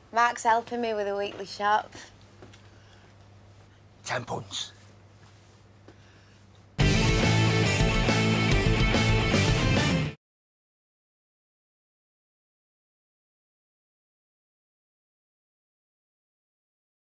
Mark's helping me with a weekly shop. Tampons.